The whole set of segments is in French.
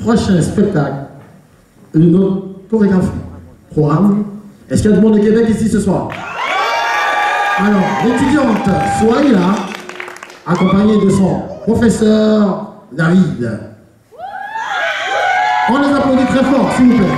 prochain spectacle, une autre chorégraphie, programme. Est-ce qu'il y a du monde de Québec ici ce soir? Alors, l'étudiante, soyez là, accompagnée de son professeur David. On les applaudit très fort, s'il vous plaît.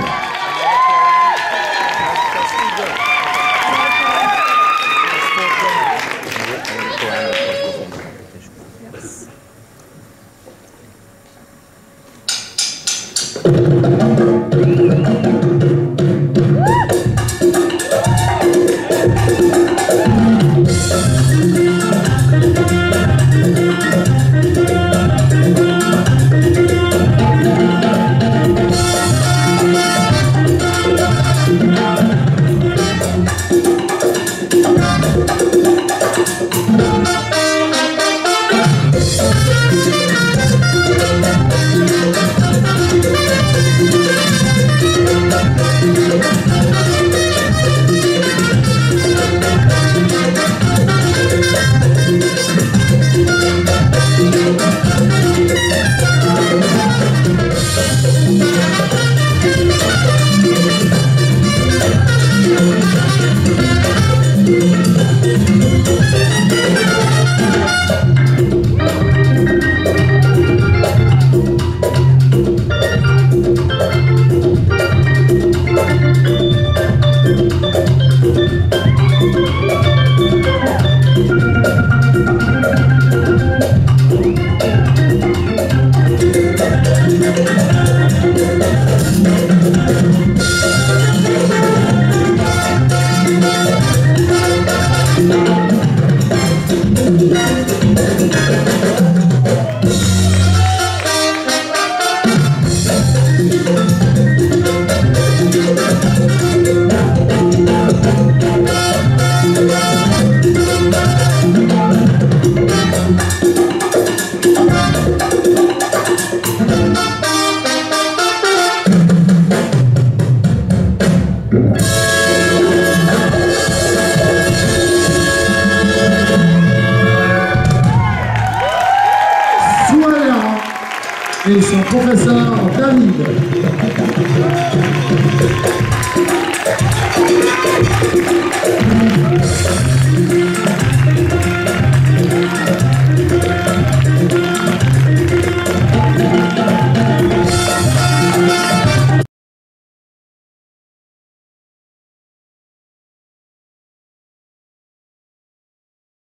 Et son professeur David.